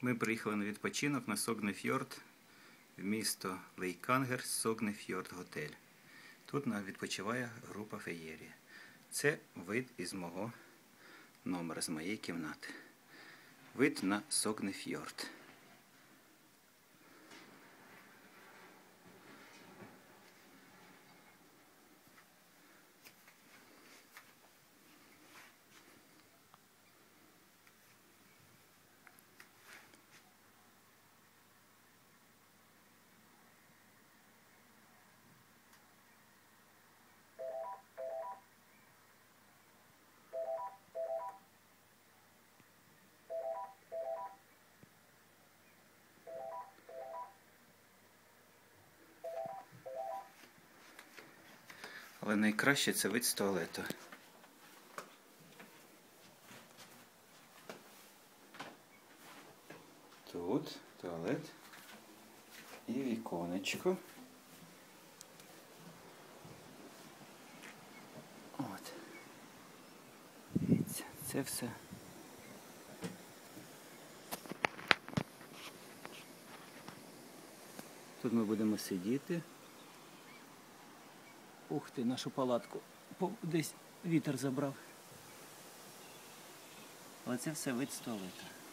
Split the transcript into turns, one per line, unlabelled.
Ми приїхали на відпочинок на Согнефьорд в місто Лейкангер, Согнефьорд готель. Тут відпочиває група феєрія. Це вид із мого номера, з моєї кімнати. Вид на Согнефьорд. Але найкраще це вид з туалету. Тут туалет і віконечко. От. Дивіться, це все. Тут ми будемо сидіти. Ух ти, нашу палатку десь вітер забрав. Але це все вид з туалету.